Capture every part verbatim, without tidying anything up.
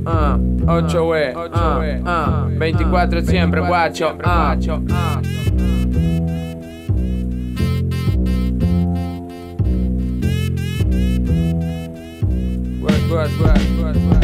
uh, ocho E, uh, uh, veinticuatro siempre, guacho, uh. Work, work, work, work, work.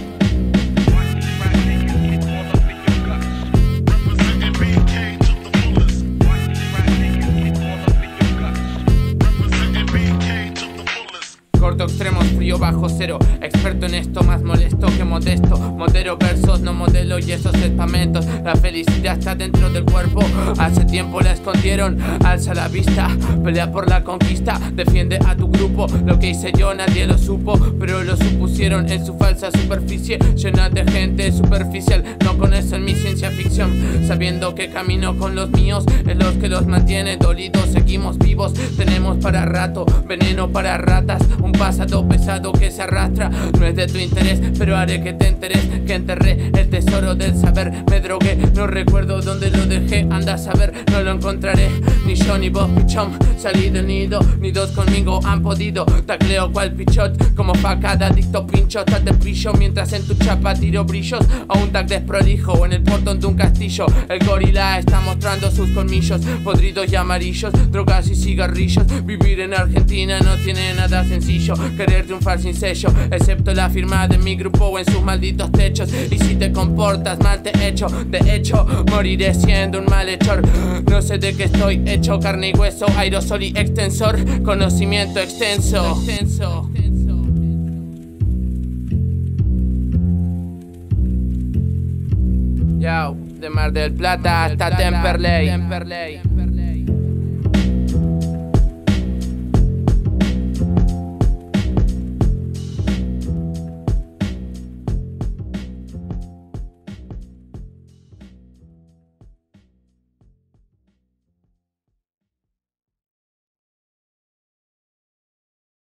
Corto extremos, frío bajo cero. Experto en esto, más molesto que modesto. Modero versos, no modelo y esos espamentos. La felicidad está dentro del cuerpo. Hace tiempo la escondieron, alza la vista. Pelea por la conquista, defiende a tu grupo. Lo que hice yo nadie lo supo, pero lo supusieron en su falsa superficie. Llena de gente superficial, no conocen mi ciencia ficción. Sabiendo que camino con los míos, es los que los mantiene dolidos. Seguimos vivos, tenemos para rato. Veneno para ratas, un pasado pesado que se arrastra. No es de tu interés, pero haré que te enteres que enterré el tesoro del saber. Me drogué, no recuerdo dónde lo dejé. Anda a saber, no lo encontraré. Ni yo ni vos, pichón, salí del nido. Ni dos conmigo han podido. Tacleo cual pichot, como facada, adicto pincho. Tate pillo mientras en tu chapa tiro brillos. A un tag desprolijo o en el portón de un castillo. El gorila está mostrando sus colmillos podridos y amarillos. Drogas y cigarrillos. Vivir en Argentina no tiene nada sencillo. Querer triunfar sin sello, excepto la firma de mi grupo o en sus malditos techos. Y si te comportas mal te echo. De hecho, moriré siendo un malhechor. No sé de qué estoy hecho, carne y hueso, aerosol y extensor. Conocimiento extenso, extenso. Yo, de Mar del Plata hasta Temperley.